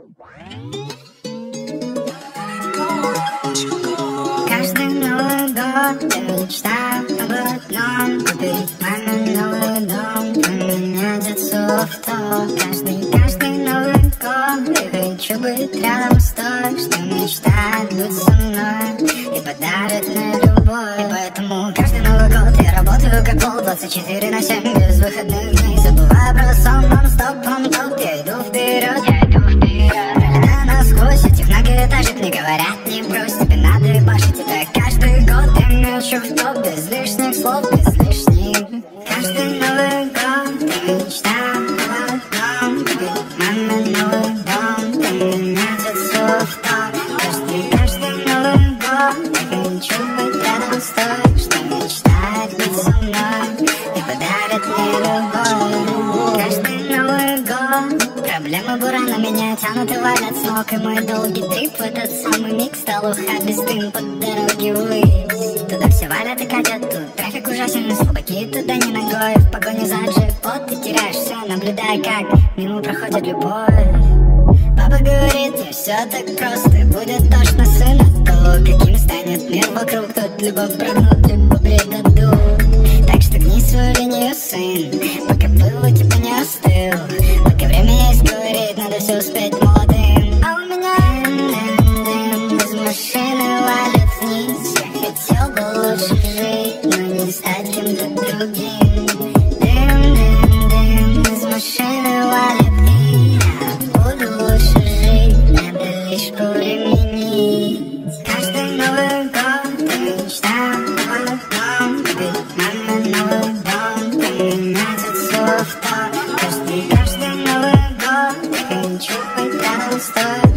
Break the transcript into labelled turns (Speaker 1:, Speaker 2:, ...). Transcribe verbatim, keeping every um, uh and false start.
Speaker 1: Каждый Новый год я мечтаю об одном: купить маме новый дом, поменять отцу авто. Каждый, каждый Новый год я хочу быть рядом с той, что мечтает быть со мной и подарит мне любовь. И поэтому каждый Новый год я работаю как пол, двадцать четыре на семь, без выходных дней. Забываю про сон, нон-стоп, он-топ, я иду вперед, я иду вперед. Пролетаю насквозь этих многоэтажек, мне говорят: не брось, тебе надо ебашить. Это каждый год я мечу в топ, без лишних слов, без лишних. Каждый Новый год я мечтаю об одном: купить маме новый дом, поменять отцу авто. Каждый, каждый Новый год я хочу быть рядом с той, что мечтает быть со мной и подарит мне любовь. Каждый Новый год проблемы бурана меня тянут и валят с ног, и мой долгий трип в этот самый миг стал ухабист дым под дороги ввысь. Туда все валят и катят, тут трафик ужасен, слабаки туда не ногой. В погоне за джекпот ты теряешься, наблюдая, как мимо проходит любовь. Папа говорит, не все так просто, будет точно сын от того, каким станет мир вокруг. Тут либо прогнут, либо предадут. Так что гни свою линию, сын, пока пыл у тебя не остыл. Пока время есть, говорит, надо все успеть молодым. А у меня дым-дым-дым из машины валит вниз. Я хотел бы лучше жить, но не стать кем-то другим. Дым-дым-дым из машины валит вниз. Я буду лучше жить, надо лишь повременить. Каждый Новый год я мечтаю об одном: купить маме новый дом, поменять отцу авто. Каждый, каждый Новый год я хочу быть рядом с тобой,